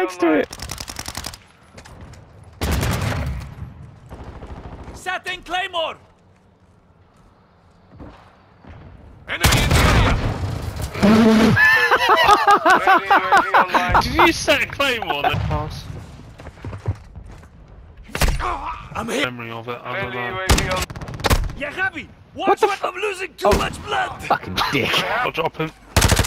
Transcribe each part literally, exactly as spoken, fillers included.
next to it. Setting Claymore! Enemy in the area! Did you set a Claymore on the pass? I'm hit! Memory of it, I don't know. Ya Javi! Watch what I'm losing too Oh. much blood! Fucking dick. I'll drop him.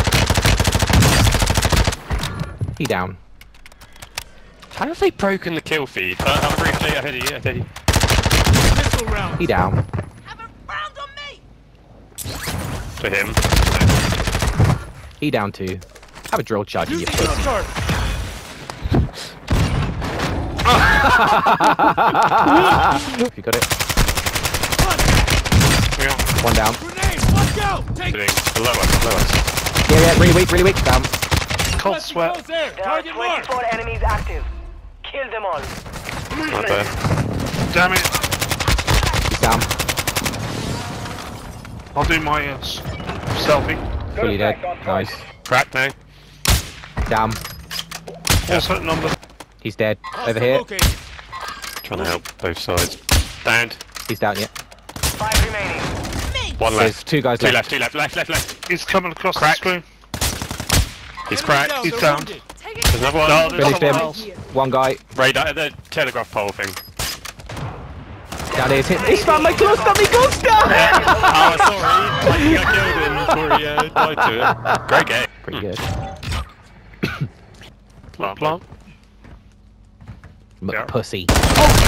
He down. How have they broken the kill feed? Uh, I'm briefly ahead of you, ahead of you. Missile round! He down. Have a round on me! For him. He down too. Have a drill charge in your Using pussy. your If you got it. Yeah. One down. Grenade! Watch out! Take Below us, below us. Yeah, yeah, really weak, really weak. Down. Cold sweat. Close there. There are Target mark! twenty-four enemies active. Kill them all. Not there. Damn it. He's down. I'll do my uh, s- selfie. Fully dead. Nice. Crack now. Down. What's that number? He's dead. Over here. Okay. Trying to help both sides. Downed. He's down, yeah. Five remaining. One There's left. two guys Two left. left, two left, left, left, left. He's coming across Crack. the screen. He's Enemy cracked. down, He's they're down. wounded. There's another one. No, there's Finished someone him. else. One guy. Radar at the telegraph pole thing. Down here. Hit. It's from my Costa, my Costa! Oh, sorry. I think I killed him before he uh, died to it. Great game. Pretty good. Plant, plant. M- Yeah. Pussy. No!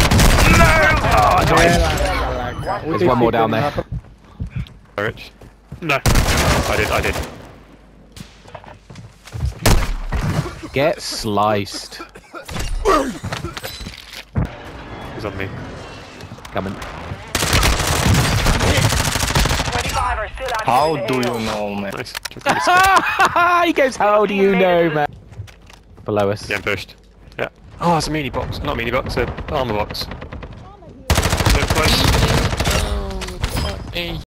There's one more down there. Rich. No. I did, I did. Get sliced. He's on me. Coming. twenty-five are still active. How in the do A O. you know, man? Nice. He goes, how do you know, man? Below us. Getting pushed. Yeah. Oh, it's a mini box. Not a mini box, a armor box. So close.